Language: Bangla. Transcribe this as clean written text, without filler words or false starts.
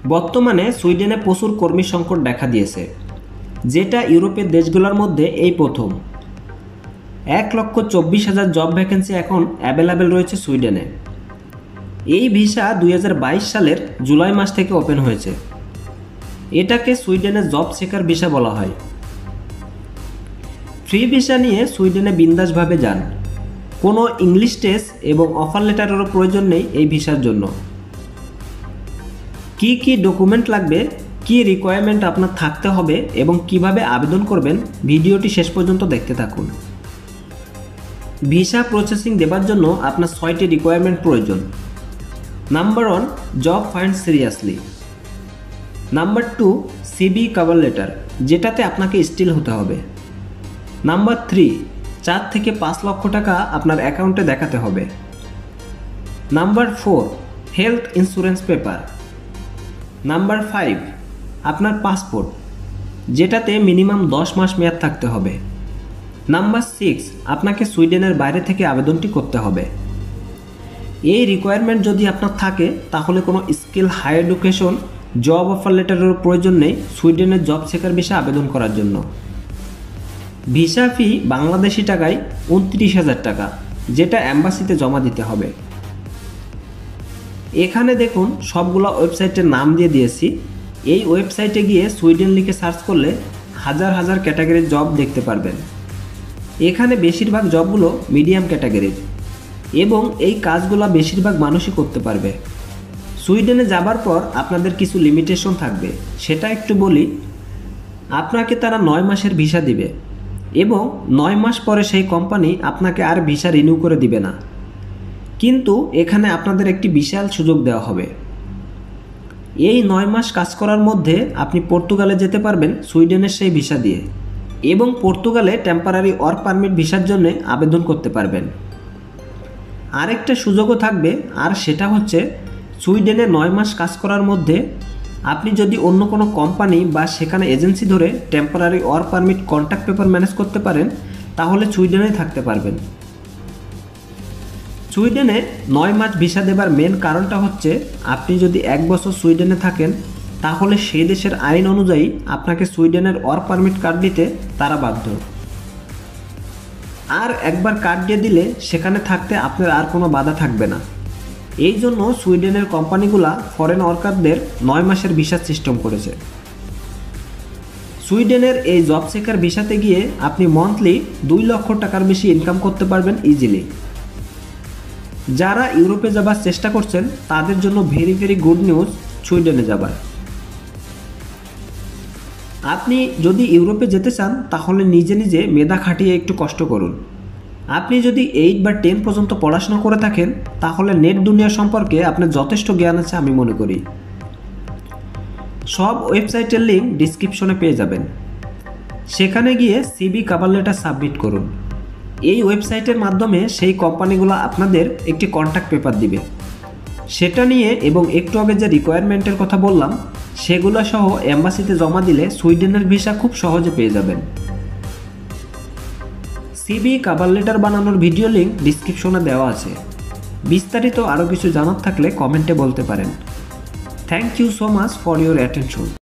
বর্তমানে সুইডেনে প্রচুর কর্মী সংকট দেখা দিয়েছে, যেটা ইউরোপের দেশগুলোর মধ্যে এই প্রথম। 1,24,000 জব ভ্যাকেন্সি এখন অ্যাভেলেবেল রয়েছে সুইডেনে। এই ভিসা 2022 সালের জুলাই মাস থেকে ওপেন হয়েছে। এটাকে সুইডেনের জব সিকার ভিসা বলা হয়। ফ্রি ভিসা নিয়ে সুইডেনে বিন্দাসভাবে যান। কোনো ইংলিশ টেস্ট এবং অফার লেটারেরও প্রয়োজন নেই এই ভিসার জন্য। কি কি ডকুমেন্ট লাগবে, কি রিকোয়ারমেন্ট আপনার থাকতে হবে এবং কিভাবে আবেদন করবেন, ভিডিওটি শেষ পর্যন্ত দেখতে থাকুন। ভিসা প্রসেসিং দেবার জন্য আপনার 6টি রিকোয়ারমেন্ট প্রয়োজন। Number 1, job find seriously. Number 2, CV cover letter, যেটাতে আপনাকে স্টিল হতে হবে। নাম্বার 3, 4 থেকে 5 লক্ষ টাকা আপনার অ্যাকাউন্টে দেখাতে হবে। Number 4, health insurance paper. Number 5, আপনার পাসপোর্ট, যেটাতে মিনিমাম 10 মাস মেয়াদ থাকতে হবে। নাম্বার 6, আপনাকে সুইডেনের বাইরে থেকে আবেদনটি করতে হবে। এই রিকোয়ারমেন্ট যদি আপনার থাকে তাহলে কোনো skill, high education, job offer লেটারের প্রয়োজন নেই সুইডেনের জব সিকার ভিসা আবেদন করার জন্য। ভিসা ফি বাংলাদেশি টাকায় 29,000 টাকা, যেটা অ্যাম্বাসিতে জমা দিতে হবে। এখানে দেখুন সবগুলো ওয়েবসাইটের নাম দিয়ে দিয়েছি। এই ওয়েবসাইটে গিয়ে সুইডেন লিখে সার্চ করলে হাজার হাজার ক্যাটাগরির জব দেখতে পারবেন। এখানে বেশিরভাগ জবগুলো মিডিয়াম ক্যাটাগরির এবং এই কাজগুলো বেশিরভাগ মানুষই করতে পারবে। সুইডেনে যাবার পর আপনাদের কিছু লিমিটেশন থাকবে, সেটা একটু বলি। আপনাকে তারা 9 মাসের ভিসা দিবে এবং 9 মাস পরে সেই কোম্পানি আপনাকে আর ভিসা রিনিউ করে দিবে না। কিন্তু এখানে আপনাদের একটি বিশাল সুযোগ দেওয়া হবে। এই 9 মাস কাজ করার মধ্যে আপনি পর্তুগালে যেতে পারবেন সুইডেনের সেই ভিসা দিয়ে এবং পর্তুগালে টেম্পোরারি ওয়ার্ক পারমিট ভিসার জন্য আবেদন করতে পারবেন। আরেকটা সুযোগও থাকবে, আর সেটা হচ্ছে সুইডেনে 9 মাস কাজ করার মধ্যে আপনি যদি অন্য কোনো কোম্পানি বা সেখানে এজেন্সি ধরে temporary work permit contract paper manage করতে পারেন, তাহলে সুইডেনেই থাকতে পারবেন। সুইডেনে 9 মাস ভিসা দেবার মেন কারণটা হচ্ছে আপনি যদি 1 বছর সুইডেনে থাকেন তাহলে সেই দেশের আইন অনুযায়ী আপনাকে সুইডেনের ওয়ার্ক পারমিট কার্ড দিতে তারা বাধ্য। আর একবার কার্ড দিয়ে দিলে সেখানে থাকতে আপনার আর কোনো বাধা থাকবে না। এই জন্য সুইডেনের কোম্পানিগুলা ফরেন ওয়ার্কারদের 9 মাসের ভিসা সিস্টেম করেছে। সুইডেনের এই জব সিকার ভিসাতে গিয়ে আপনি মান্থলি 2 লক্ষ টাকার বেশি ইনকাম করতে পারবেন ইজিলি। যারা ইউরোপে যাবার চেষ্টা করছেন তাদের জন্য ভেরি ভেরি গুড নিউজ সুইডেনে যাবার। আপনি যদি ইউরোপে যেতে চান তাহলে নিজে নিজে মেধা খাটিয়ে একটু কষ্ট করুন। আপনি যদি 8 বা 10 পর্যন্ত পড়াশোনা করে থাকেন তাহলে নেট দুনিয়া সম্পর্কে আপনার যথেষ্ট জ্ঞান আছে আমি মনে করি। সব ওয়েবসাইটের লিঙ্ক ডিসক্রিপশনে পেয়ে যাবেন। সেখানে গিয়ে সিভি কভার লেটার সাবমিট করুন। এই ওয়েবসাইটের মাধ্যমে সেই কোম্পানিগুলো আপনাদের একটি কন্ট্রাক্ট পেপার দিবে। সেটা নিয়ে এবং একটু আগে যে রিকোয়ারমেন্টের কথা বললাম সেগুলো সহ এম্বাসিতে জমা দিলে সুইডেনের ভিসা খুব সহজে পেয়ে যাবেন। সিভি কভার লেটার বানানোর ভিডিও লিঙ্ক ডিসক্রিপশনে দেওয়া আছে। বিস্তারিত আরও কিছু জানার থাকলে কমেন্টে বলতে পারেন। Thank you so much for your attention.